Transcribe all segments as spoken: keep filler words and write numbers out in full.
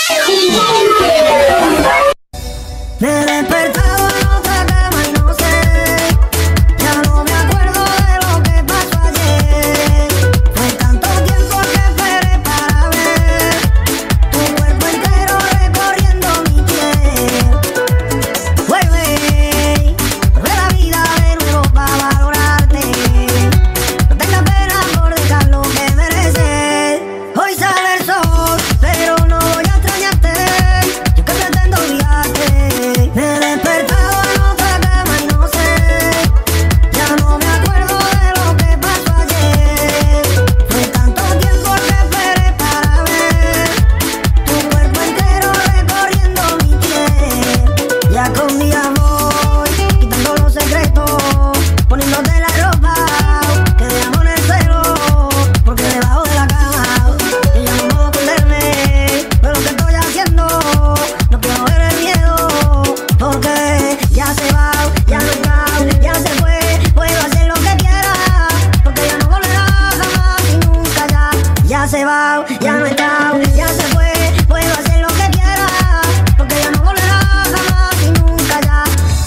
Me he despertado en otra cama y no sé, ya no me acuerdo de lo que pasó ayer. Fue tanto tiempo que esperé para ver tu cuerpo entero recorriendo mi piel. Vuelve, vuelve la vida de nuevo para valorarte. No tengas pena por dejar lo que mereces. Hoy sale el sol, pero no voy a extrañarte. Yo que pretendo olvidarte. Me he despertado en otra cama y no sé, ya no me acuerdo de lo que pasó ayer. Fue tanto tiempo que esperé para ver tu cuerpo entero recorriendo mi piel. Ya con día voy quitando los secretos, poniéndote la ropa que dejamos en el suelo, porque debajo de la cama yo ya no puedo esconderme de lo que estoy haciendo. No quiero ver el miedo, porque ya se va, ya no está, ya se fue. Puedo hacer lo que quiera, porque ya no volverá jamás y nunca ya. Ya se va, ya no está, ya se fue. Puedo hacer lo que quiera, porque ya no volverá jamás y nunca ya.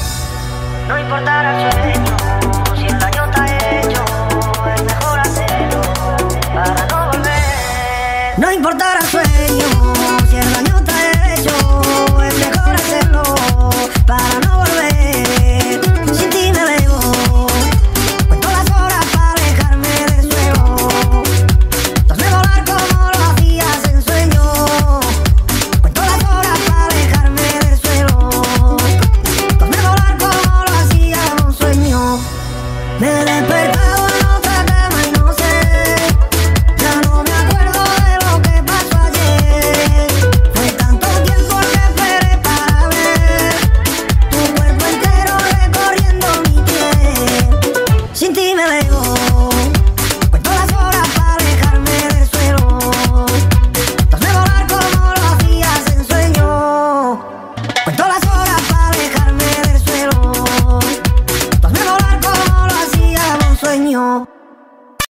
No importará el sueño, si el daño está hecho, es mejor hacerlo para no volver. No importará el sueño, si el daño está hecho, es mejor hacerlo para no volver. Sin ti me elevo, cuento las horas para alejarme del suelo. Hazme volar como lo hacías en sueño. Cuento las horas para alejarme del suelo. Hazme volar como lo hacía en un sueño. Me he despertado en otra cama y no sé, ya no me acuerdo de lo que pasó ayer. Fue tanto tiempo que esperé para ver tu cuerpo entero recorriendo mi piel. Sin ti me elevo, cuento las horas para alejarme del suelo. Hazme volar como lo hacías en sueño. Cuento las horas para alejarme del suelo. Hazme volar como lo hacía en un sueño.